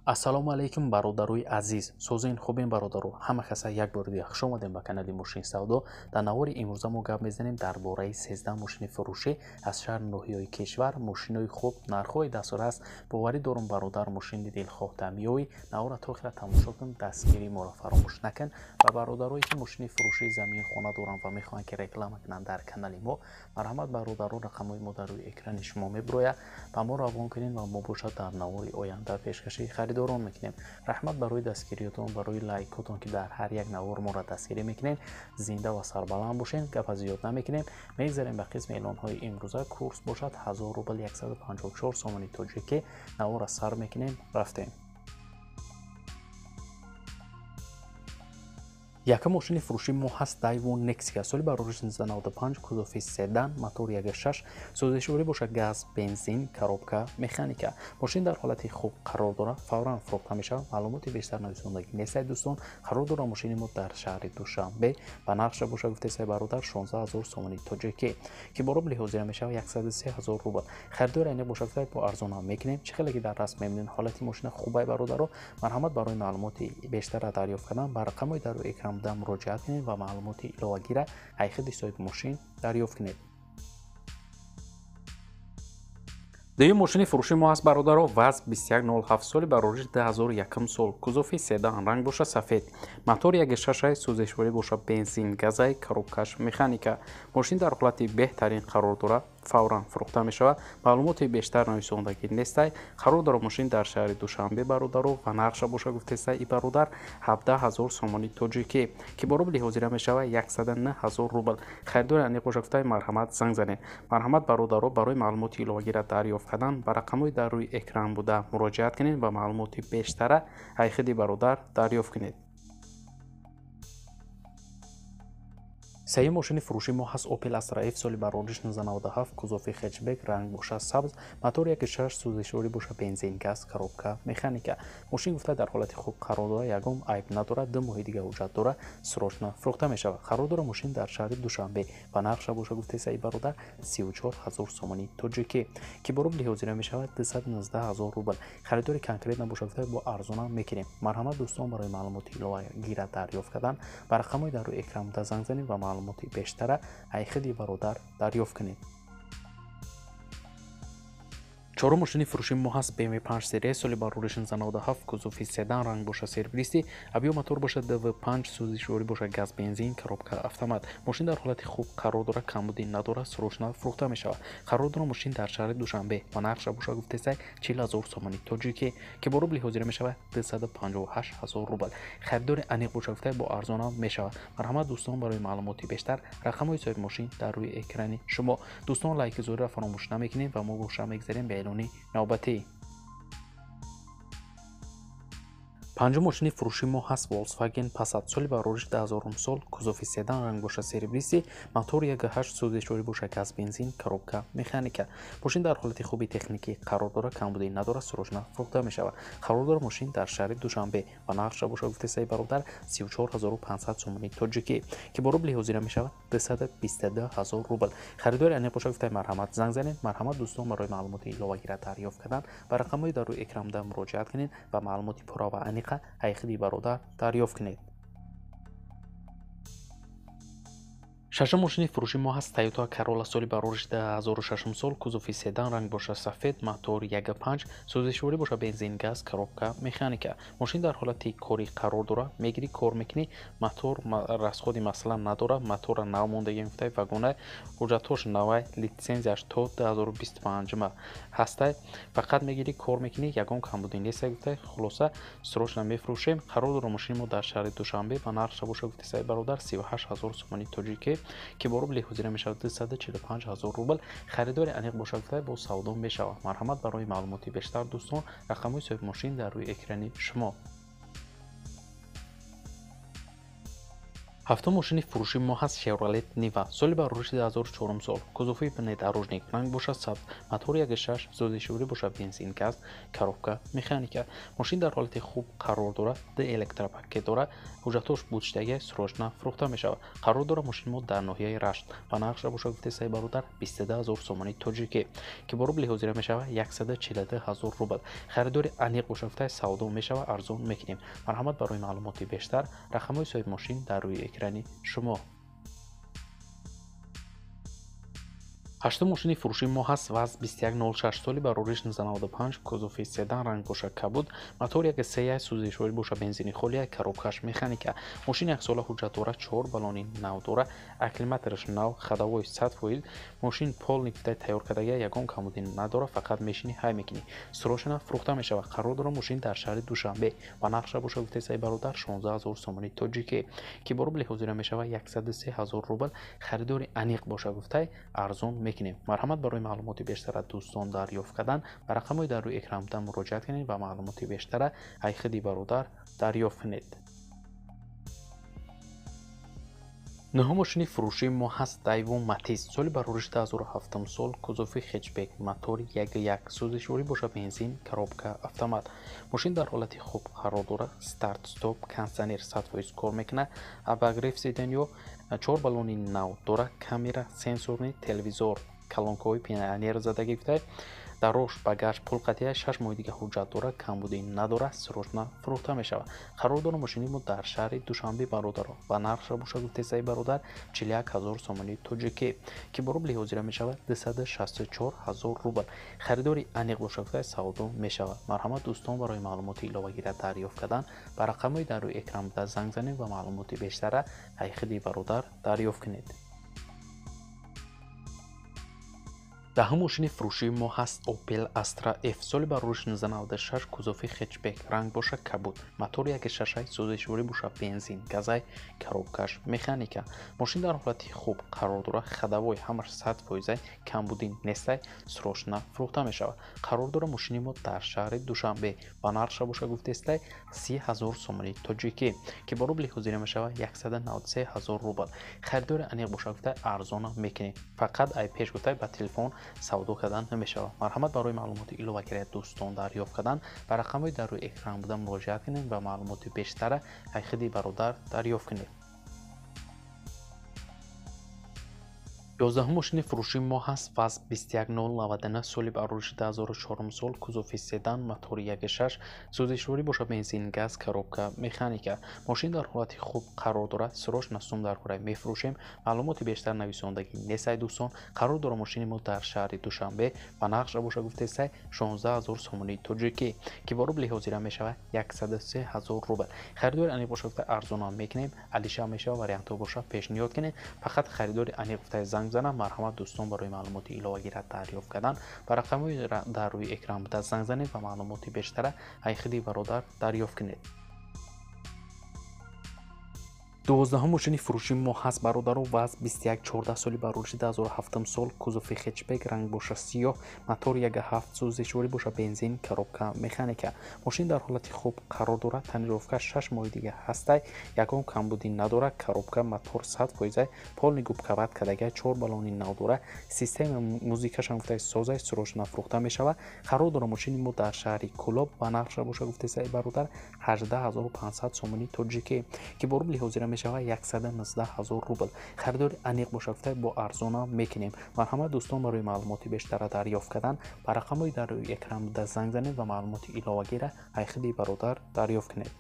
ассалому алайкум бародарои азиз. Созин хубин бародаро. Ҳама каса як бор дига хуш омадем ба канали Мошин Савдо. Дар навори имрӯза мо гап мезанем дар бораи 13 мошини фурӯшӣ аз шаҳр ноҳияи кишвар. Мошинои хуб, нархҳои дастураст. Боварӣ дорум бародар, мошини дилхоҳ меёӣ. Навора то хира тамошо кун, дастгирии моро фаромӯш накун. Ва бародарое ки мошини фурӯшии замин хона доранд ва мехоҳанд ки реклама кунанд дар канали мо, марҳамат бародаро, рақамҳои мо дар рӯи экрани шумо меброяд. Ба мо равон кунед ва мо бошад дар навори оянда пешкаши харидорон мекунем. Раҳмат барои дастгириётон, барои лайкотон ки дар ҳар як навор моро дастгирӣ мекунед. Зинда ва сарбаланд бошед. Гапа зиёд намекунем. Мегзарем ба қисми эълонҳои имрӯза. Курс бошад 1000 рубл 154 сомони тоҷикӣ. Навора сар мекунем. Рафтем. Якам мошини фурӯши мо ҳаст Daiwo Nexia. Соли барориш 1995, кузофи седан, мотор 1.6, сӯзишворӣ бошад газ, бензин, коробка, механика. Мошин дар ҳолати хуб қарор дорад, фавран фурӯхта мешавад. Маълумоти бештар нависондагӣ нестед дӯстон. Қарор дорад мошини мо дар шаҳри Душанбе ба нақша бошад гуфтесай бародар 16000 сомони тоҷикӣ ки бо рубли ҳозира мешавад 103000 рубл. Харидори айни бошад гуфтесай бо арзон ҳам мекунем. Чӣ хеле ки дар раст мебинед ҳолати мошина хубай бародаро. Марҳамат барои маълумоти бештара дарёфт кардан ба рақамҳои дар рӯи экран муроҷиат кунед ва маълумоти иловагира ҳайхиди соҳиби мошин дарёфт кунед. дуюм мошини фурӯши мо ҳаст бародаро ВАЗ 2107 соли барориш 2001 сол, кузофи седан, ранг боша сафед, мотор 1.6, сӯзишворӣ боша бензин, газай, коробкаш механика. Мошин дар ҳолати беҳтарин қарор дорад, фавран фурӯхта мешавад. Маълумоти бештар нависондагӣ нестай. қарор дорад мошин дар шаҳри Душанбе бародаро ва нақша боша гуфтесай и бародар 17000 сомони тоҷикӣ ки бо рубли ҳозира мешавад 109000 рубл. харидори аниқ боша гуфтесай марҳамат занг занед. марҳамат бародаро, барои маълумоти иловагира дарёфт кардан ба рақамҳои дар рӯи экран буда муроҷиат кунед ва маълумоти бештара ҳайхиди бародар дарёфт кунед. сеюм мошини фурӯши мо ҳаст Opel Astra F соли барориш 1997, кузофи хэтчбек, ранг боша сабз, мотор 1.6, сӯзишворӣ боша бензин, газ, коробка, механика. мошин гуфта дар ҳолати хуб қарор дорад, ягон айб надорад, 2 моҳи дига ҳуҷҷат дорад, срочно фурӯхта мешавад. қарор дорад мошин дар шаҳри Душанбе ба нақша боша гуфтесай бародар 34000 сомони тоҷикӣ ки бо рубли ҳозира мешавад 219000 рубл. харидори конкрет набоша гуфтесай бо арзонам мекунем. марҳамат дӯстон, барои маълумоти иловагира дарёфт кардан ба рақамҳои дар рӯи экран буда занг занед ва маълумоти бештара ҳайхиди бародар дарёфт кунед. чорум мошини фурӯши мо ҳаст BMW 5 серия соли барориш 1997, кузофи седан, ранг боша сервиси, авио мотор боша DV5, сӯзишворӣ боша газ, бензин, коробка автомат. мошин дар ҳолати хуб қарор дорад, камбудӣ надорад, срочно фурӯхта мешавад. қарор дорад мошин дар шаҳри Душанбе ва нақша боша гуфтесай 40000 сомони тоҷикӣ ки бо рубли ҳозира мешавад 258000 рубл. харидори аниқ боша гуфтесай бо арзонам мешавад. марҳамат дӯстон, барои маълумоти бештар рақамҳои соҳиби мошин дар рӯи экрани шумо. дӯстон, лайки зориро фаромӯш намекунед ва мо боша мегзарем ба эълони навбатӣ. панҷум мошини фурӯши мо ҳаст Volkswagen Passat соли барориш 2000 сол, кузофи седан, ранг боша сервиси, мотор 1.8, сӯзишворӣ боша газ, бензин, коробка, механика. мошин дар ҳолати хуби техникӣ қарор дорад, камбудӣ надорад, срочно фурӯхта мешавад. қарор дорад мошин дар шаҳри Душанбе ва нақша боша гуфтесай бародар 34500 сомони тоҷикӣ ки бо рубли ҳозира мешавад 222000 рубл. харидори аниқ боша гуфтесай марҳамат занг занед. марҳамат дӯстон, барои маълумоти иловагира дарёфт кардан ба рақамҳои дар рӯи экран буда муроҷиат кунед ва маълумоти пурра ва аниқ ҳайхиди бародар дарёфт кунед. шашум мошини фурӯши мо ҳаст Toyota Corolla соли барориш 2006 сол, кузофи седан, ранг боша сафед, мотор 1.5, сӯзишворӣ боша бензин, газ, коробка, механика. мошин дар ҳолати корӣ қарор дорад, мегирӣ кор мекунӣ, мотор расходи масалан надорад, мотора нав мондагӣ мефтай, вагонай ҳуҷҷатҳош навай, литсензияш то 2025 ҳастай, фақат мегирӣ кор мекунӣ, ягон камбудӣ нестай гуфтай, хулоса срочно мефурӯшем. қарор дорад мошини мо дар шаҳри Душанбе ба нақша боша гуфтесай бародар 38000 сомони тоҷикӣ ки бо рубли ҳозира мешавад 245000 рубл. харидори аниқ боша гуфтесай бо савдо мешавад. марҳамат барои маълумоти бештар дӯстон, рақамҳои соҳиби мошин дар рӯи экрани шумо. Автомошини фурӯши мо ҳаст Chevrolet Niva. Соли бароруши 2004 сол. Кузови внедорожник. Ранг бошад сабз. Мотор 1.6. Сӯзишворӣ бошад бензин, газ, коробка, механика. Мошин дар ҳолати хуб қарор дорад. Д электропакет дорад. ҳуҷҷатош буд-штаги срочна фурӯхта мешавад. Қарор дорад мошини мо дар ноҳияи Рашт. Ба нархша бошад гуфтесаи бародар 22 000 сомони тоҷикӣ ки бо рубли ҳозира мешавад 142 000 рубл. Харидори аниқ бошад гуфтаи савдо мешавад, арзон мекунем. Марҳамат барои маълумоти бештар рақамҳои соҳиби мошин дар рӯи экрани шумо. ҳаштум мошини фурӯши мо ҳаст ВАЗ 2106 соли барориш 1995 кузофи седан ранг бошад кабуд мотор 1.3 сӯзишворӣ бошад бензини холия коробкаш механика мошини яксола ҳуҷҷат дорад 4 баллони нав дорад акклиматораш нав хадавои 100% мошин полни гуфтай тайёр кардага ягон камбудӣ надорад фақат мешини ҳай мекунӣ срочна фурӯхта мешавад қарор дорад мошин дар шаҳри душанбе ба нархша бошад гуфтесаи бародар 16 000 сомони тоҷикӣ ки бо рубли ҳозира мешавад 103 000 рубл харидори аниқ бошад гуфтай арзон мекунем. Марҳамат барои маълумоти бештара дӯстон дарёфт кардан ба рақамҳои дар рӯи экран буда муроҷиат кунед ва маълумоти бештара айхиди бародар дарёфт кунед. нӯҳум мошини фурӯши мо ҳаст Daewoo Matiz соли барориши 2007 сол кузофи хетчбек мотори 1.1 сӯзишворӣ бошад бензин коробка автомат мошин дар ҳолати хуб қарор дорад старт стоп кондитсионер 100% кор мекунад обогрев сиденё 4 баллони нав дорад камера сенсорни телевизор калонкаҳои пионерзадагӣ гуфтай дарош багаж пулқатия 6 моҳи дига ҳуҷҷат дорад камбудӣ надорад срочна фурӯхта мешавад қарор дорад мошини мо дар шаҳри душанбе бародаро ба нархша бошад гуфтесаи бародар 41 000 сомони тоҷикӣ ки бо рубли ҳозира мешавад 264 000 рубл харидори аниқ бошад гуфтай савдо мешавад марҳамат дӯстон барои маълумоти иловагира дарёфт кардан ба рақамҳои дар рӯи экран буда занг занед ва маълумоти бештара айхиди бародар дарёфт кунед. даҳум мошини фурӯши мо ҳаст Opel Astra F соли барориши 1996 кузофи хетчбек ранг бошад кабуд мотор 1.6 сӯзишворӣ бошад бензин газай коробкаш механика мошин дар ҳолати хуб қарор дорад хадавои ҳамаш 100% камбудӣ нестай срочна фурӯхта мешавад қарор дорад мошини мо дар шаҳри душанбе ба нархша бошад гуфтестай 30 000 сомони тоҷикӣ ки бо рубли ҳозира мешавад 193 000 рубл харидори аниқ бошад гуфтай арзона мекунем фақат ай пеш гуфтай ба телефон савдо кардан намешавад марҳамат барои маълумоти иловагира дӯстон дарёфт кардан ба рақамҳои дар рӯи экран буда муроҷиат кунед ва маълумоти бештара айхиди бародар дарёфт кунед. 11 мошини фурӯши мо ҳаст ВАЗ 21099 соли барориши 2004 сол кузофи седан мотори 1.6 сӯзишворӣ бошад бензин газ коробка механика мошин дар ҳолати хуб қарор дорад срочна сум дар кора мефурӯшем маълумоти бештар нависондагӣ несай дӯстон қарор дорад мошини мо дар шаҳри душанбе ба нархша бошад гуфтесай 16 000 сомони тоҷикӣ ки бо рубли ҳозира мешавад 103 000 рубл харидори аниқ бошад гуфтай арзона мекунем алиша мешавад вариантҳо бошад пешниҳод кунед фақат харидори аниқ гуфтай занг занам марҳамат дӯстон барои маълумоти иловагира дарёфт кардан ба рақамҳои дар рӯи экран буда занг занед ва маълумоти бештара айхиди бародар дарёфт кунед. 12 мошини фурӯши мо ҳаст бародаро ВАЗ 2114 соли барориши 2007 сол кузофи хетчбек ранг бошад сиёҳ мотор 1.7 сӯзишворӣ бошад бензин коробка механика мошин дар ҳолати хуб қарор дорад тонировка 6 моҳи дига ҳастай ягон камбудӣ надорад коробка мотор 100% полни губкават кардага 4 баллони нав дорад система музикашам гуфтай созай срочна фурӯхта мешавад қарор дорад мошини мо дар шаҳри кӯлоб ба нархша бошад гуфтесаи бародар 18500 сомони тоҷикӣ ки бо рубли ҳозира мешавад 119 000 рубл харидори аниқ бошад гуфтай бо арзона мекунем марҳамат дӯстон барои маълумоти бештара дарёфт кардан ба рақамҳои дар рӯи экран буда занг занед ва маълумоти иловагира айхиди бародар дарёфт кунед.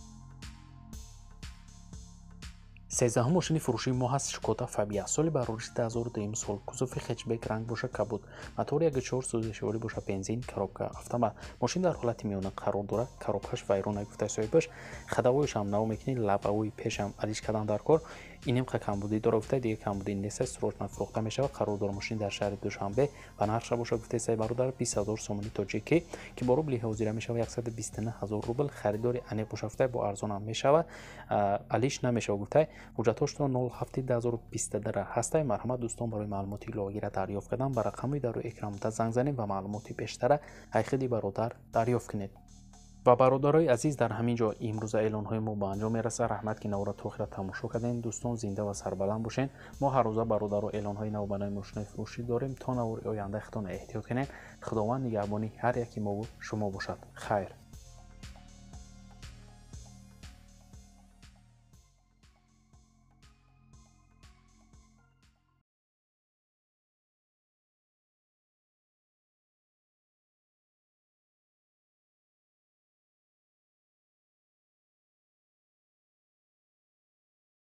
13 мошини фурӯши мо ҳаст Шкода Фабия соли барориши 2002 сол кузофи хетчбек ранг бошад кабуд мотор 1.4 сӯзишворӣ бошад бензин коробка автомат мошин дар ҳолати миёна қарор дорад коробкаш вайрона гуфтай соҳибаш хадавоишам нав мекунӣ лабавои пешам алиш кардан дар кор инем камбудӣ дорад гуфтай дига камбудӣ неста срочна фурӯхта мешавад қарор дорад мошин дар шаҳри душанбе ба нархша бошад гуфтесаи бародар 20 000 сомони тоҷикӣ ки бо рубли ҳозира мешавад 129 000 рубл харидори аниқ бошад гуфтай бо арзонам мешавад алиш намешавад гуфтай ҳуҷҷатошро 07-2022 ҳастай марҳамат дӯстон барои маълумоти иловагира дарёфт кардан ба рақамҳои дар рӯи экран буда занг занед ва маълумоти бештара айхиди бародар дарёфт кунед. ва бародарои азиз, дар ҳамин ҷо имрӯза эълонҳои мо ба анҷом мерасад. раҳмат ки навора тохира тамошо кардем. дӯстон зинда ва сарбаланд бошед. мо ҳар рӯза бародаро эълонҳои нав ба нави мошинои фурӯшӣ дорем. то навори ояндаи худтон эҳтиёт кунед. худованд нигаҳбони ҳар яки мо шумо бошад. хайр.